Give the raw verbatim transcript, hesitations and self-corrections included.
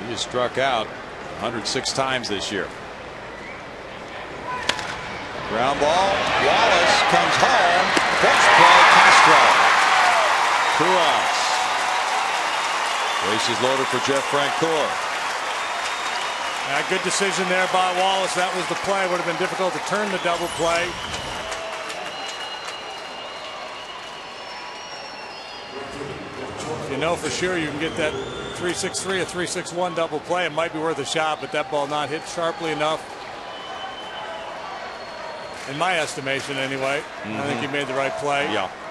He has struck out one hundred six times this year. Ground ball. Wallace comes home. Bench play. Castro. Two outs. Bases loaded for Jeff Francoeur. Yeah, good decision there by Wallace. That was the play. Would have been difficult to turn the double play. You know for sure you can get that three six three or three six one double play. It might be worth a shot, but that ball not hit sharply enough. In my estimation, anyway. Mm-hmm. I think he made the right play. Yeah.